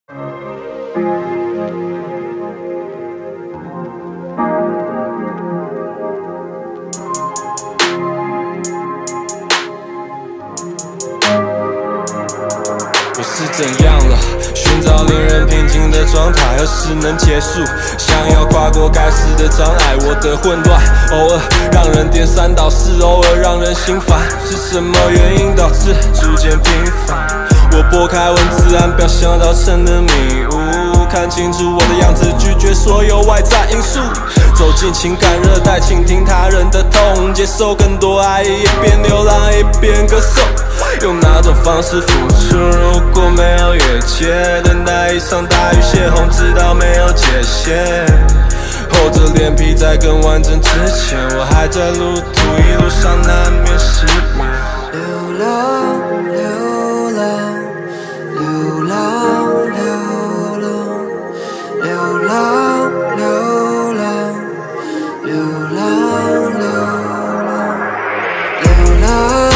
我是怎样了？寻找令人平静的状态，何时能结束？想要跨过该死的障碍，我的混乱偶尔让人颠三倒四，偶尔让人心烦。是什么原因导致逐渐平凡？我拨开文字，按表想造成的迷雾，看清楚我的样子，拒绝所有外在因素。走进情感热带，倾听他人的痛，接受更多爱，一边流浪一边歌颂。用哪种方式付出？如果没有越界，等待一场大雨泄洪，直到没有界限。厚着脸皮在更完整之前，我还在路途，一路上难免失眠。 流浪，流浪，流浪，流浪，流浪，流浪，流浪，流浪，流浪。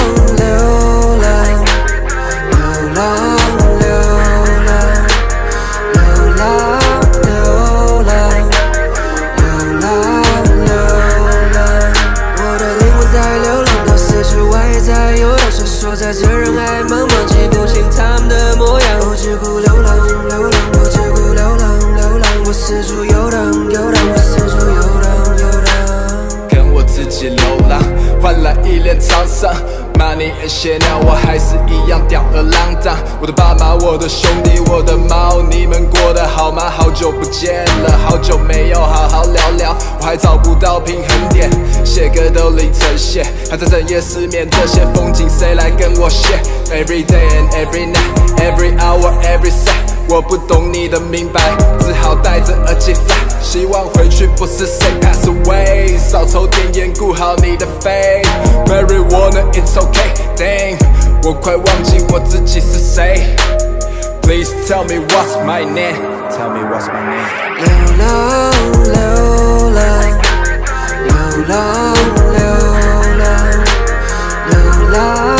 在这人海茫茫，记不清他们的模样。我只顾流浪，流浪，我只顾流浪，流浪，我四处游荡，游荡，我四处游荡，游荡。 跟我自己流浪，换来一脸沧桑。Money and shit now， 我还是一样吊儿郎当。我的爸妈，我的兄弟，我的猫，你们过得好吗？好久不见了，好久没有好好聊聊。我还找不到平衡点，写歌都零成线，还在整夜失眠。这些风景谁来跟我写 ？Every day and every night, every hour, every second。我不懂你的明白，只好戴着耳机 fly。希望回去不是谁 pass away， 少抽点烟，顾好你的肺。Marijuana it's okay， dang， 我快忘记我自己是谁。Please tell me what's my name， tell me what's my name。 流浪，流浪，流浪，流浪，流浪。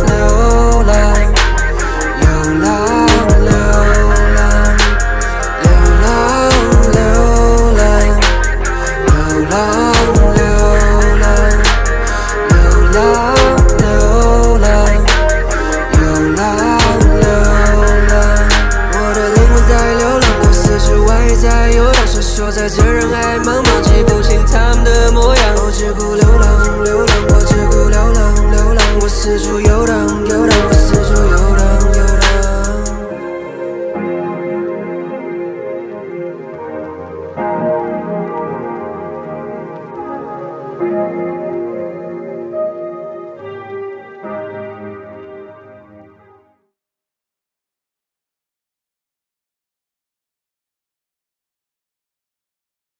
说在这人海茫茫，记不清他们的模样。我只顾流浪，流浪，我只顾流浪，流浪，我四处游荡，游荡，我四处游荡，游荡。